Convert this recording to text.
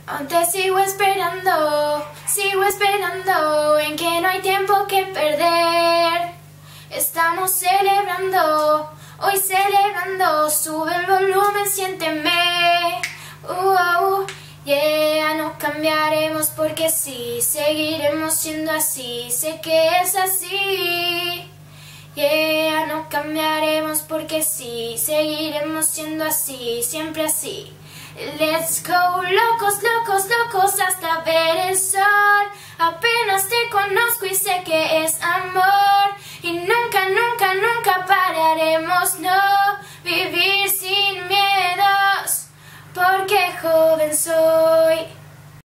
Aún te sigo esperando, en que no hay tiempo que perder. Estamos celebrando, hoy celebrando, sube el volumen, siénteme. Yeah, no cambiaremos porque sí, seguiremos siendo así, sé que es así. Yeah, no cambiaremos porque sí, seguiremos siendo así, siempre así. Let's go, locos, locos, locos hasta ver el sol. Apenas te conozco y sé que es amor. Y nunca, nunca, nunca pararemos, no. Vivir sin miedos, porque joven soy.